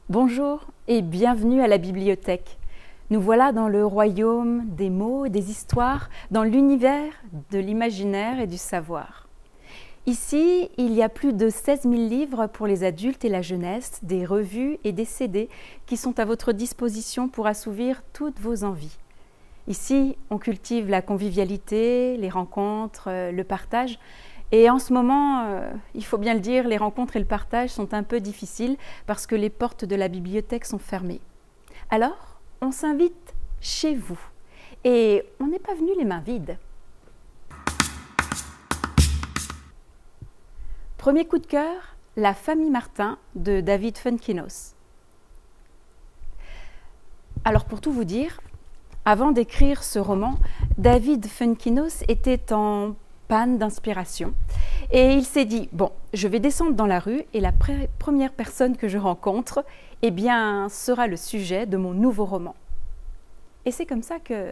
Bonjour et bienvenue à la bibliothèque. Nous voilà dans le royaume des mots et des histoires, dans l'univers de l'imaginaire et du savoir. Ici, il y a plus de 16 000 livres pour les adultes et la jeunesse, des revues et des CD qui sont à votre disposition pour assouvir toutes vos envies. Ici, on cultive la convivialité, les rencontres, le partage. Et en ce moment, il faut bien le dire, les rencontres et le partage sont un peu difficiles parce que les portes de la bibliothèque sont fermées. Alors, on s'invite chez vous et on n'est pas venu les mains vides. Premier coup de cœur, La famille Martin de David Fuenquinos. Alors pour tout vous dire, avant d'écrire ce roman, David Fuenquinos était en panne d'inspiration. Et il s'est dit, bon, je vais descendre dans la rue et la première personne que je rencontre, eh bien, sera le sujet de mon nouveau roman. Et c'est comme ça que...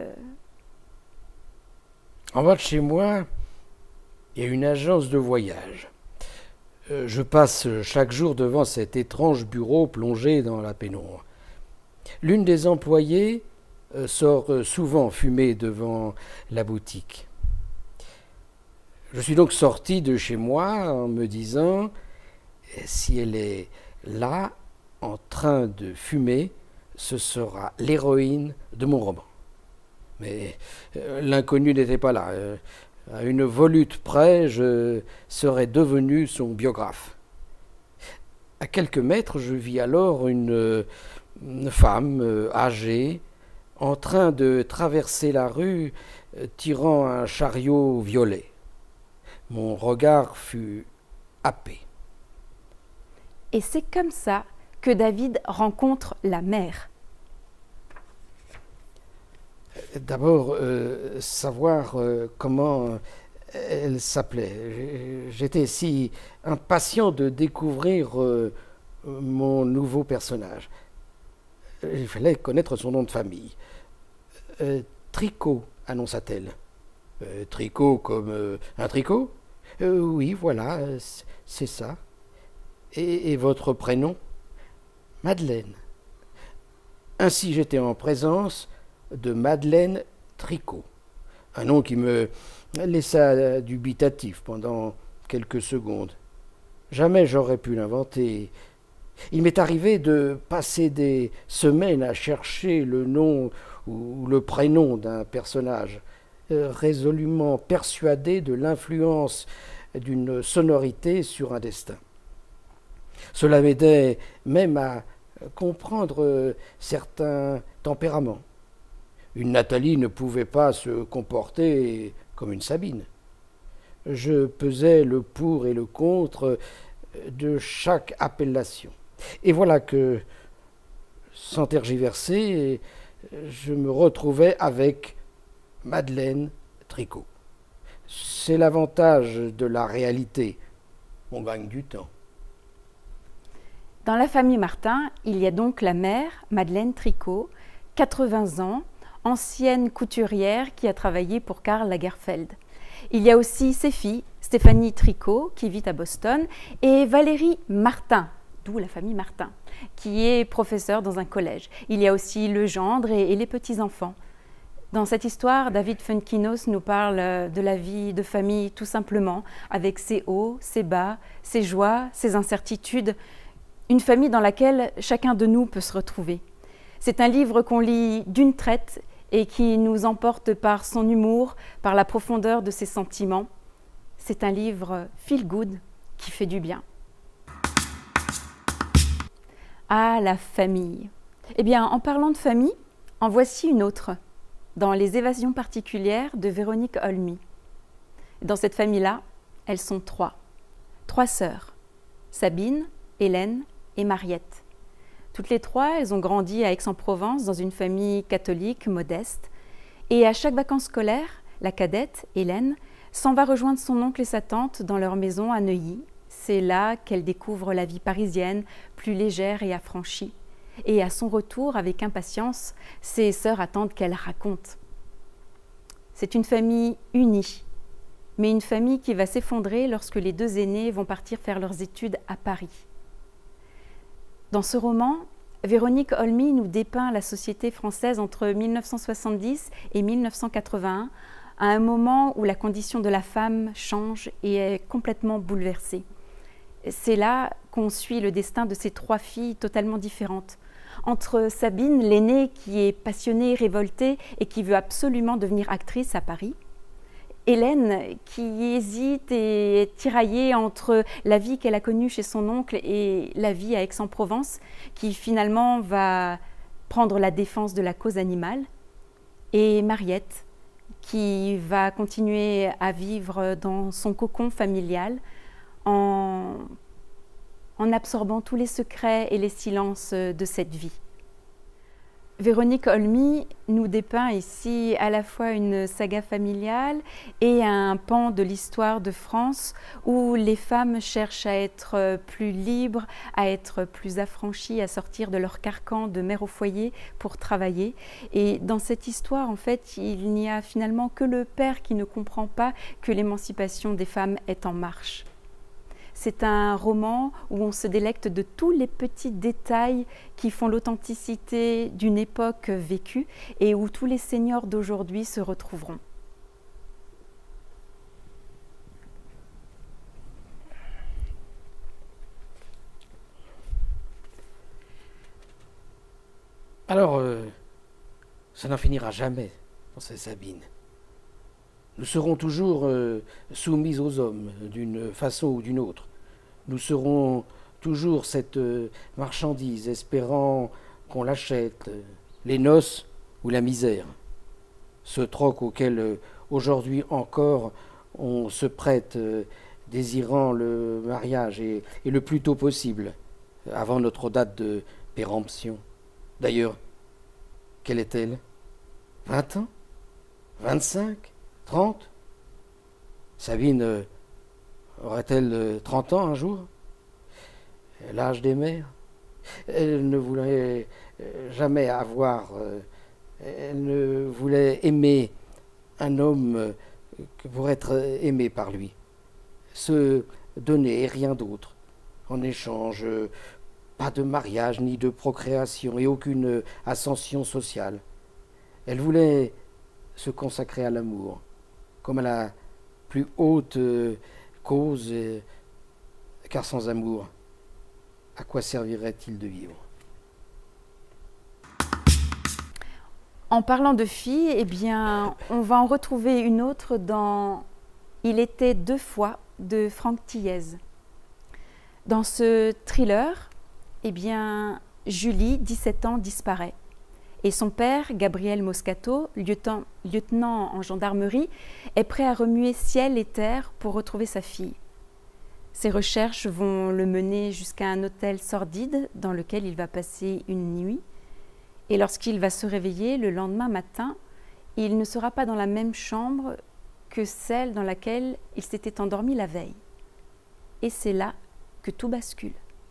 En bas de chez moi, il y a une agence de voyage. Je passe chaque jour devant cet étrange bureau plongé dans la pénombre. L'une des employées sort souvent fumer devant la boutique. Je suis donc sorti de chez moi en me disant, si elle est là, en train de fumer, ce sera l'héroïne de mon roman. Mais l'inconnu n'était pas là. À une volute près, je serais devenu son biographe. À quelques mètres, je vis alors une femme âgée en train de traverser la rue tirant un chariot violet. Mon regard fut happé. Et c'est comme ça que David rencontre la mère. D'abord, savoir comment elle s'appelait. J'étais si impatient de découvrir mon nouveau personnage. Il fallait connaître son nom de famille. Tricot, annonça-t-elle. Tricot comme un tricot ? Oui, voilà, c'est ça. Et votre prénom ? Madeleine. Ainsi j'étais en présence de Madeleine Tricot, un nom qui me laissa dubitatif pendant quelques secondes. Jamais j'aurais pu l'inventer. Il m'est arrivé de passer des semaines à chercher le nom ou le prénom d'un personnage, résolument persuadé de l'influence d'une sonorité sur un destin. Cela m'aidait même à comprendre certains tempéraments. Une Nathalie ne pouvait pas se comporter comme une Sabine. Je pesais le pour et le contre de chaque appellation. Et voilà que, sans tergiverser, je me retrouvais avec Madeleine Tricot. C'est l'avantage de la réalité. On gagne du temps. Dans la famille Martin, il y a donc la mère, Madeleine Tricot, 80 ans, ancienne couturière qui a travaillé pour Karl Lagerfeld. Il y a aussi ses filles, Stéphanie Tricot, qui vit à Boston, et Valérie Martin, d'où la famille Martin, qui est professeure dans un collège. Il y a aussi le gendre et les petits-enfants. Dans cette histoire, David Fuenquinos nous parle de la vie de famille tout simplement, avec ses hauts, ses bas, ses joies, ses incertitudes. Une famille dans laquelle chacun de nous peut se retrouver. C'est un livre qu'on lit d'une traite et qui nous emporte par son humour, par la profondeur de ses sentiments. C'est un livre feel good qui fait du bien. Ah, la famille. Eh bien, en parlant de famille, en voici une autre, dans Les évasions particulières de Véronique Olmy. Dans cette famille-là, elles sont trois sœurs, Sabine, Hélène et Mariette. Toutes les trois, elles ont grandi à Aix-en-Provence dans une famille catholique modeste. Et à chaque vacances scolaires, la cadette, Hélène, s'en va rejoindre son oncle et sa tante dans leur maison à Neuilly. C'est là qu'elle découvre la vie parisienne, plus légère et affranchie. Et à son retour, avec impatience, ses sœurs attendent qu'elle raconte. C'est une famille unie, mais une famille qui va s'effondrer lorsque les deux aînés vont partir faire leurs études à Paris. Dans ce roman, Véronique Olmy nous dépeint la société française entre 1970 et 1981, à un moment où la condition de la femme change et est complètement bouleversée. C'est là qu'on suit le destin de ces trois filles totalement différentes. Entre Sabine, l'aînée, qui est passionnée, révoltée et qui veut absolument devenir actrice à Paris, Hélène, qui hésite et est tiraillée entre la vie qu'elle a connue chez son oncle et la vie à Aix-en-Provence, qui finalement va prendre la défense de la cause animale, et Mariette, qui va continuer à vivre dans son cocon familial en absorbant tous les secrets et les silences de cette vie. Véronique Olmy nous dépeint ici à la fois une saga familiale et un pan de l'histoire de France où les femmes cherchent à être plus libres, à être plus affranchies, à sortir de leur carcan de mère au foyer pour travailler. Et dans cette histoire, en fait, il n'y a finalement que le père qui ne comprend pas que l'émancipation des femmes est en marche. C'est un roman où on se délecte de tous les petits détails qui font l'authenticité d'une époque vécue et où tous les seniors d'aujourd'hui se retrouveront. Alors, ça n'en finira jamais, pensait Sabine. Nous serons toujours soumis aux hommes, d'une façon ou d'une autre. Nous serons toujours cette marchandise, espérant qu'on l'achète, les noces ou la misère. Ce troc auquel aujourd'hui encore on se prête, désirant le mariage et le plus tôt possible, avant notre date de péremption. D'ailleurs, quelle est-elle? 20 ans? 25? 30? Sabine aurait-elle 30 ans un jour? L'âge des mères? Elle ne voulait jamais avoir, elle ne voulait aimer un homme que pour être aimé par lui, se donner et rien d'autre. En échange, pas de mariage ni de procréation et aucune ascension sociale. Elle voulait se consacrer à l'amour, comme à la plus haute cause, car sans amour, à quoi servirait-il de vivre? En parlant de filles, eh bien, on va en retrouver une autre dans « Il était deux fois » de Franck Thiès. Dans ce thriller, eh bien, Julie, 17 ans, disparaît. Et son père, Gabriel Moscato, lieutenant en gendarmerie, est prêt à remuer ciel et terre pour retrouver sa fille. Ses recherches vont le mener jusqu'à un hôtel sordide dans lequel il va passer une nuit. Et lorsqu'il va se réveiller le lendemain matin, il ne sera pas dans la même chambre que celle dans laquelle il s'était endormi la veille. Et c'est là que tout bascule.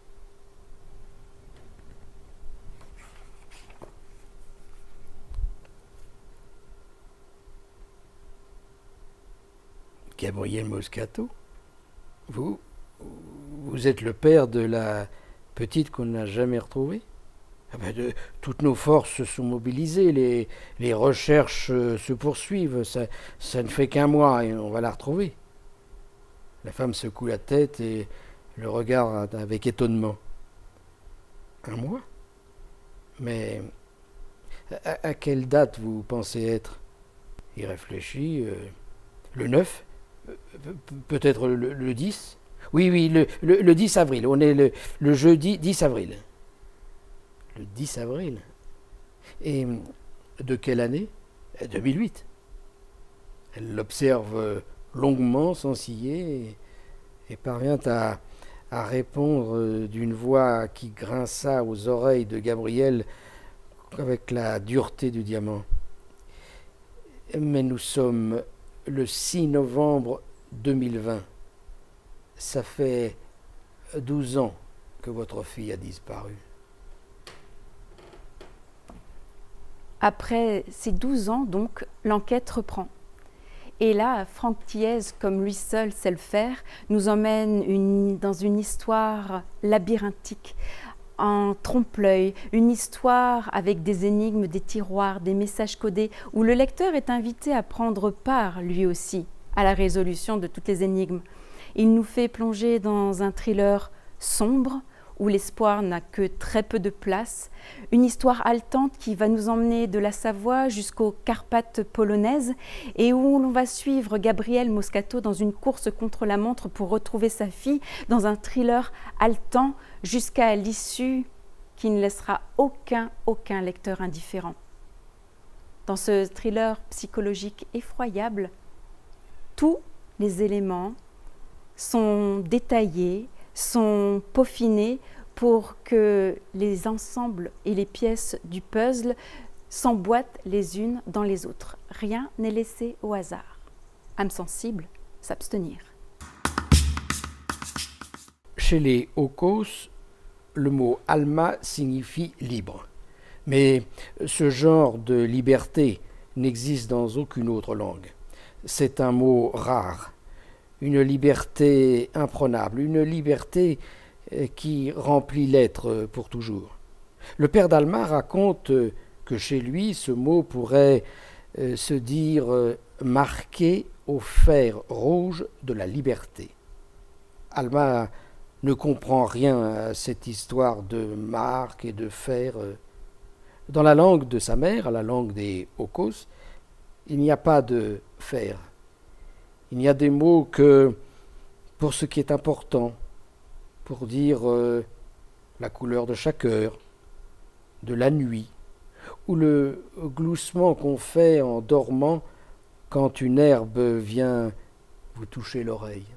Gabriel Moscato, vous êtes le père de la petite qu'on n'a jamais retrouvée? Toutes nos forces se sont mobilisées, les recherches se poursuivent, ça ne fait qu'un mois et on va la retrouver. La femme secoue la tête et le regarde avec étonnement. Un mois? Mais à quelle date vous pensez être? Il réfléchit. Le 9? Peut-être le 10? Oui, le 10 avril. On est le jeudi 10 avril. Le 10 avril. Et de quelle année? 2008. Elle l'observe longuement, sans ciller, et parvient à répondre d'une voix qui grinça aux oreilles de Gabriel avec la dureté du diamant. Mais nous sommes le 6 novembre 2020. Ça fait 12 ans que votre fille a disparu. Après ces 12 ans, donc, l'enquête reprend. Et là, Franck Thiès, comme lui seul sait le faire, nous emmène dans une histoire labyrinthique, en trompe-l'œil, une histoire avec des énigmes, des tiroirs, des messages codés, où le lecteur est invité à prendre part, lui aussi, à la résolution de toutes les énigmes. Il nous fait plonger dans un thriller sombre, où l'espoir n'a que très peu de place, une histoire haletante qui va nous emmener de la Savoie jusqu'aux Carpates polonaises et où l'on va suivre Gabriel Moscato dans une course contre la montre pour retrouver sa fille, dans un thriller haletant jusqu'à l'issue qui ne laissera aucun lecteur indifférent. Dans ce thriller psychologique effroyable, tous les éléments sont détaillés, sont peaufinés pour que les ensembles et les pièces du puzzle s'emboîtent les unes dans les autres. Rien n'est laissé au hasard. Âme sensible, s'abstenir. Chez les Hokos, le mot alma signifie libre. Mais ce genre de liberté n'existe dans aucune autre langue. C'est un mot rare. Une liberté imprenable, une liberté qui remplit l'être pour toujours. Le père d'Alma raconte que chez lui, ce mot pourrait se dire marqué au fer rouge de la liberté. Alma ne comprend rien à cette histoire de marque et de fer. Dans la langue de sa mère, la langue des Hokos, il n'y a pas de fer. Il n'y a des mots que pour ce qui est important, pour dire la couleur de chaque heure, de la nuit, ou le gloussement qu'on fait en dormant quand une herbe vient vous toucher l'oreille.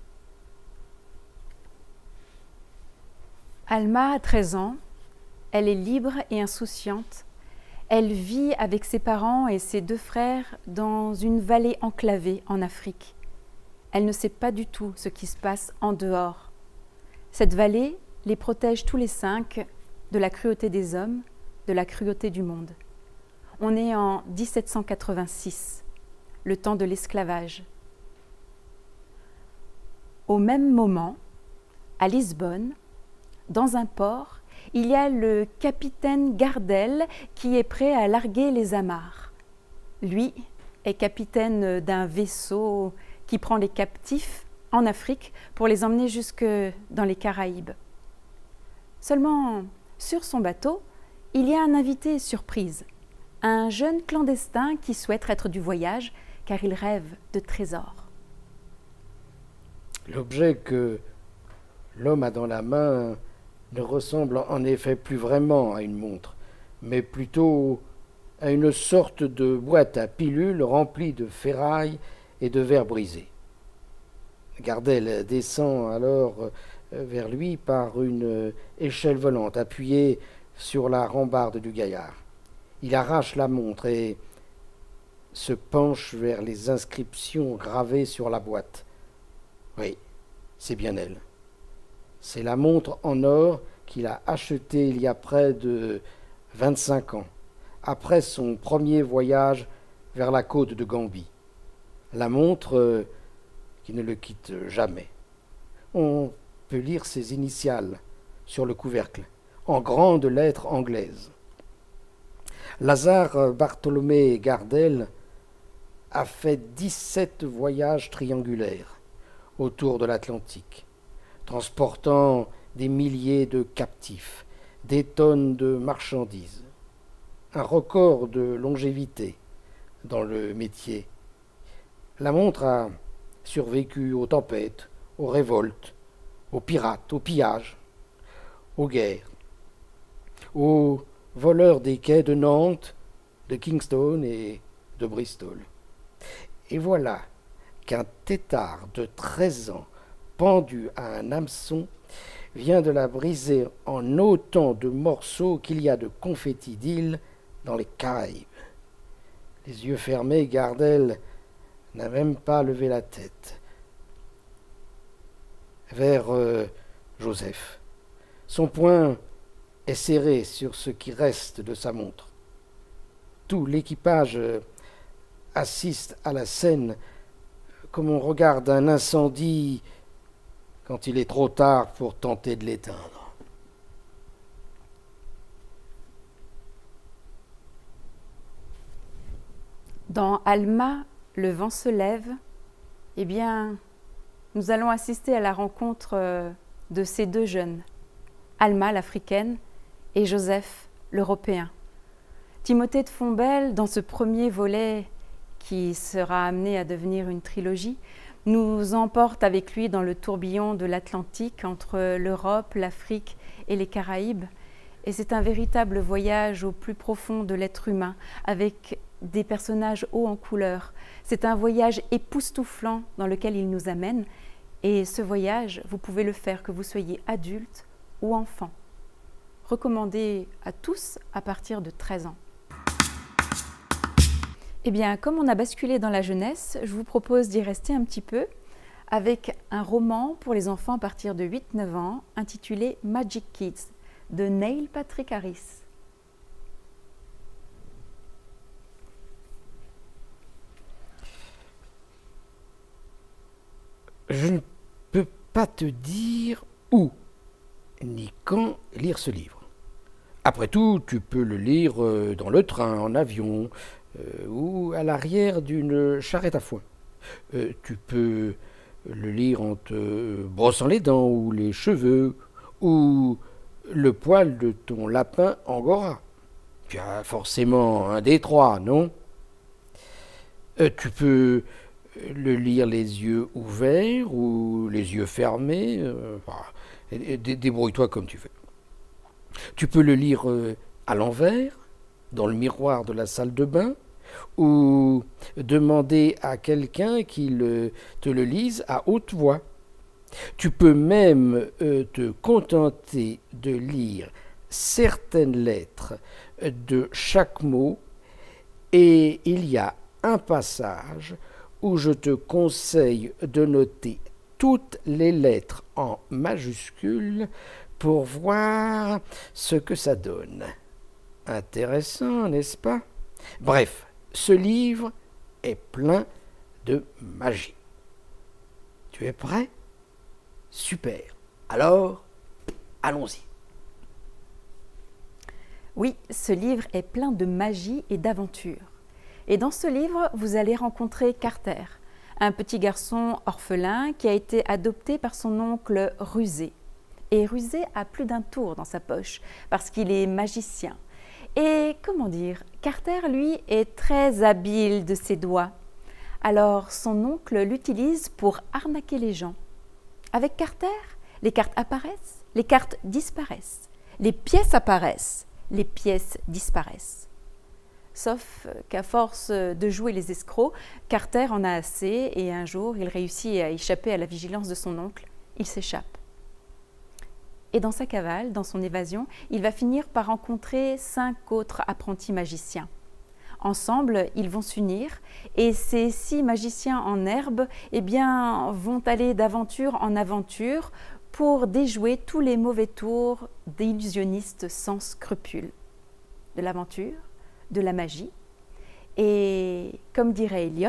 Alma a 13 ans, elle est libre et insouciante. Elle vit avec ses parents et ses 2 frères dans une vallée enclavée en Afrique. Elle ne sait pas du tout ce qui se passe en dehors. Cette vallée les protège tous les 5 de la cruauté des hommes, de la cruauté du monde. On est en 1786, le temps de l'esclavage. Au même moment, à Lisbonne, dans un port, il y a le capitaine Gardel qui est prêt à larguer les amarres. Lui est capitaine d'un vaisseau qui prend les captifs en Afrique pour les emmener jusque dans les Caraïbes. Seulement, sur son bateau, il y a un invité surprise, un jeune clandestin qui souhaite être du voyage car il rêve de trésors. L'objet que l'homme a dans la main ne ressemble en effet plus vraiment à une montre, mais plutôt à une sorte de boîte à pilules remplie de ferraille et de verre brisé. Gardel descend alors vers lui par une échelle volante appuyée sur la rambarde du gaillard. Il arrache la montre et se penche vers les inscriptions gravées sur la boîte. Oui, c'est bien elle. C'est la montre en or qu'il a achetée il y a près de 25 ans, après son premier voyage vers la côte de Gambie. La montre qui ne le quitte jamais. On peut lire ses initiales sur le couvercle, en grandes lettres anglaises. Lazare Bartholomé Gardel a fait 17 voyages triangulaires autour de l'Atlantique, transportant des milliers de captifs, des tonnes de marchandises. Un record de longévité dans le métier. La montre a survécu aux tempêtes, aux révoltes, aux pirates, aux pillages, aux guerres, aux voleurs des quais de Nantes, de Kingston et de Bristol. Et voilà qu'un tétard de 13 ans, pendu à un hameçon, vient de la briser en autant de morceaux qu'il y a de confettis d'îles dans les Caraïbes. Les yeux fermés, Gardel n'a même pas levé la tête vers Joseph. Son poing est serré sur ce qui reste de sa montre. Tout l'équipage assiste à la scène comme on regarde un incendie quand il est trop tard pour tenter de l'éteindre. Dans Alma, le vent se lève, eh bien, nous allons assister à la rencontre de ces deux jeunes, Alma l'Africaine et Joseph l'Européen. Timothée de Fontbelle, dans ce premier volet qui sera amené à devenir une trilogie, nous emporte avec lui dans le tourbillon de l'Atlantique entre l'Europe, l'Afrique et les Caraïbes. Et c'est un véritable voyage au plus profond de l'être humain, avec des personnages hauts en couleur. C'est un voyage époustouflant dans lequel il nous amène. Et ce voyage, vous pouvez le faire que vous soyez adulte ou enfant. Recommandé à tous à partir de 13 ans. Eh bien, comme on a basculé dans la jeunesse, je vous propose d'y rester un petit peu avec un roman pour les enfants à partir de 8-9 ans intitulé Magic Kids de Neil Patrick Harris. Je ne peux pas te dire où ni quand lire ce livre. Après tout, tu peux le lire dans le train, en avion, ou à l'arrière d'une charrette à foin. Tu peux le lire en te brossant les dents ou les cheveux, ou le poil de ton lapin angora. Tu as forcément un des trois, non? Tu peux le lire les yeux ouverts ou les yeux fermés. Débrouille-toi comme tu veux. Tu peux le lire à l'envers, dans le miroir de la salle de bain, ou demander à quelqu'un qu'il te le lise à haute voix. Tu peux même te contenter de lire certaines lettres de chaque mot, et il y a un passage où je te conseille de noter toutes les lettres en majuscules pour voir ce que ça donne. Intéressant, n'est-ce pas? Bref, ce livre est plein de magie. Tu es prêt? Super. Alors, allons-y. Oui, ce livre est plein de magie et d'aventure. Et dans ce livre, vous allez rencontrer Carter, un petit garçon orphelin qui a été adopté par son oncle Rusé. Et Rusé a plus d'un tour dans sa poche parce qu'il est magicien. Et comment dire, Carter, lui, est très habile de ses doigts. Alors son oncle l'utilise pour arnaquer les gens. Avec Carter, les cartes apparaissent, les cartes disparaissent. Les pièces apparaissent, les pièces disparaissent. Sauf qu'à force de jouer les escrocs, Carter en a assez et un jour, il réussit à échapper à la vigilance de son oncle. Il s'échappe. Et dans sa cavale, dans son évasion, il va finir par rencontrer 5 autres apprentis magiciens. Ensemble, ils vont s'unir et ces 6 magiciens en herbe vont aller d'aventure en aventure pour déjouer tous les mauvais tours d'illusionnistes sans scrupules. De l'aventure, de la magie et, comme dirait Eliot,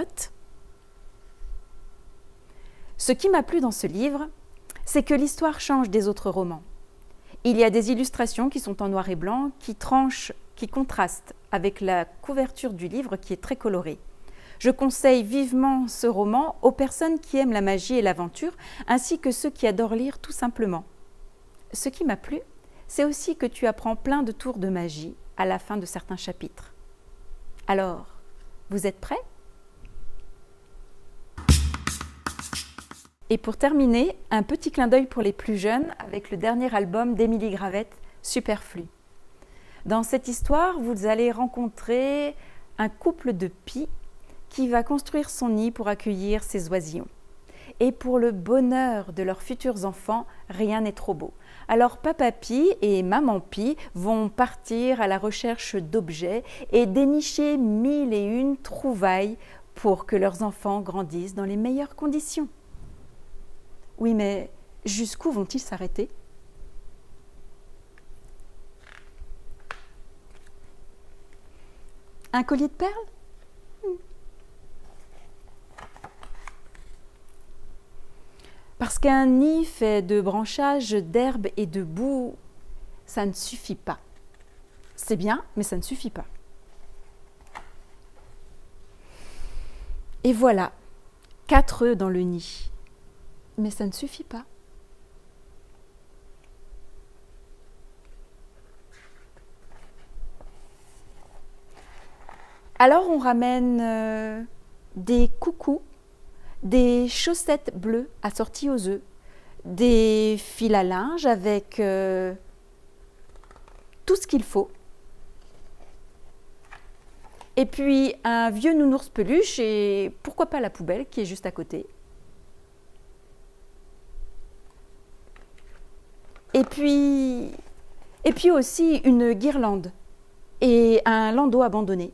ce qui m'a plu dans ce livre, c'est que l'histoire change des autres romans. Il y a des illustrations qui sont en noir et blanc, qui contrastent avec la couverture du livre qui est très colorée. Je conseille vivement ce roman aux personnes qui aiment la magie et l'aventure, ainsi que ceux qui adorent lire tout simplement. Ce qui m'a plu, c'est aussi que tu apprends plein de tours de magie à la fin de certains chapitres. Alors, vous êtes prêts? Et pour terminer, un petit clin d'œil pour les plus jeunes avec le dernier album d'Émilie Gravette, Superflu. Dans cette histoire, vous allez rencontrer un couple de pies qui va construire son nid pour accueillir ses oisillons. Et pour le bonheur de leurs futurs enfants, rien n'est trop beau. Alors Papa Pie et Maman Pie vont partir à la recherche d'objets et dénicher 1001 trouvailles pour que leurs enfants grandissent dans les meilleures conditions. Oui, mais jusqu'où vont-ils s'arrêter? Un collier de perles? Parce qu'un nid fait de branchages, d'herbes et de boue, ça ne suffit pas. C'est bien, mais ça ne suffit pas. Et voilà, 4 œufs dans le nid. Mais ça ne suffit pas. Alors on ramène des coucous, des chaussettes bleues assorties aux œufs, des fils à linge avec tout ce qu'il faut. Et puis un vieux nounours peluche et pourquoi pas la poubelle qui est juste à côté. Et puis aussi une guirlande et un landau abandonné.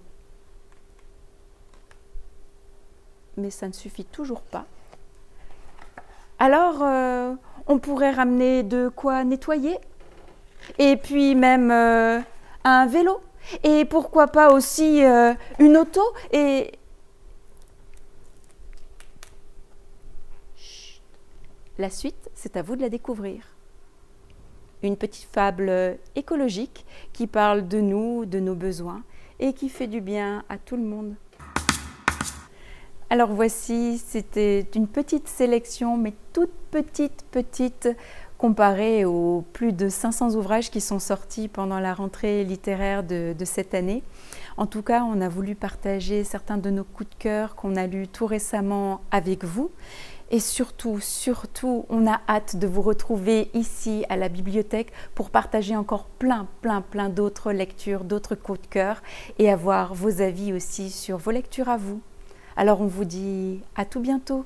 Mais ça ne suffit toujours pas. Alors, on pourrait ramener de quoi nettoyer, et puis même un vélo, et pourquoi pas aussi une auto, et... Chut. La suite, c'est à vous de la découvrir. Une petite fable écologique qui parle de nous, de nos besoins, et qui fait du bien à tout le monde. Alors voici, c'était une petite sélection, mais toute petite, comparée aux plus de 500 ouvrages qui sont sortis pendant la rentrée littéraire de cette année. En tout cas, on a voulu partager certains de nos coups de cœur qu'on a lus tout récemment avec vous. Et surtout, on a hâte de vous retrouver ici à la bibliothèque pour partager encore plein d'autres lectures, d'autres coups de cœur et avoir vos avis aussi sur vos lectures à vous. Alors on vous dit à tout bientôt.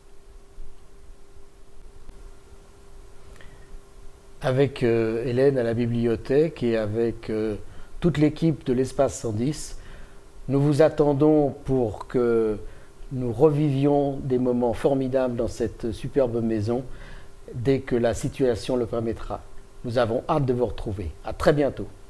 Avec Hélène à la bibliothèque et avec toute l'équipe de l'Espace 110, nous vous attendons pour que nous revivions des moments formidables dans cette superbe maison dès que la situation le permettra. Nous avons hâte de vous retrouver. À très bientôt.